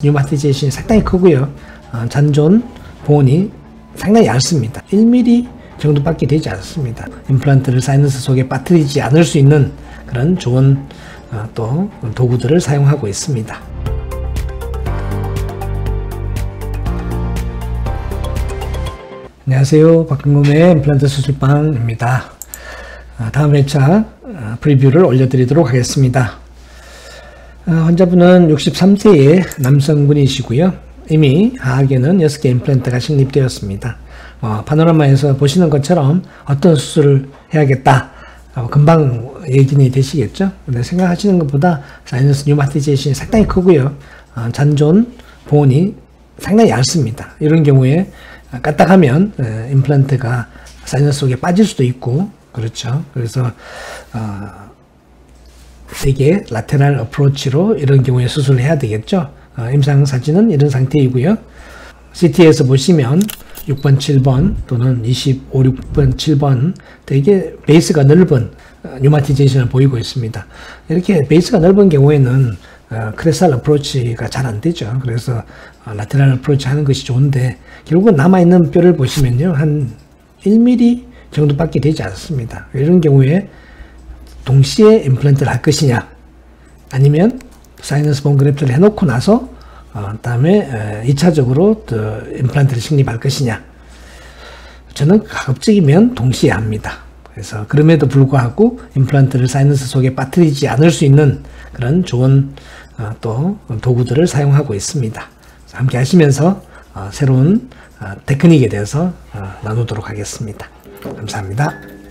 뉴마티제이션이 상당히 크고요. 잔존 보온이 상당히 얇습니다. 1mm 정도밖에 되지 않습니다. 임플란트를 사이너스 속에 빠뜨리지 않을 수 있는 그런 좋은 또 도구들을 사용하고 있습니다. 안녕하세요. 박근검의 임플란트 수술방입니다. 다음 회차 프리뷰를 올려드리도록 하겠습니다. 환자분은 63세의 남성분이시고요. 이미 하악에는 6개 임플란트가 식립되었습니다. 파노라마에서 보시는 것처럼 어떤 수술을 해야겠다 금방 예견이 되시겠죠. 근데 생각하시는 것보다 사이너스 뉴마티제이션이 상당히 크고요. 잔존 보온이 상당히 얇습니다. 이런 경우에 까딱하면 임플란트가 사이너스 속에 빠질 수도 있고 그렇죠. 그래서 되게 라테랄 어프로치로 이런 경우에 수술을 해야 되겠죠. 임상 사진은 이런 상태이고요. CT에서 보시면 6번, 7번 또는 25, 6번, 7번 되게 베이스가 넓은 뉴마티제이션을 보이고 있습니다. 이렇게 베이스가 넓은 경우에는 크레살 어프로치가 잘 안 되죠. 그래서 라테랄 어프로치 하는 것이 좋은데 결국은 남아있는 뼈를 보시면요. 한 1mm 정도밖에 되지 않습니다. 이런 경우에 동시에 임플란트를 할 것이냐 아니면 사이너스 본 그래프트를 해놓고 나서 다음에 2차적으로 임플란트를 식립할 것이냐. 저는 가급적이면 동시에 합니다. 그래서 그럼에도 불구하고 임플란트를 사이너스 속에 빠뜨리지 않을 수 있는 그런 좋은 또 도구들을 사용하고 있습니다. 함께 하시면서 새로운 테크닉에 대해서 나누도록 하겠습니다. 감사합니다.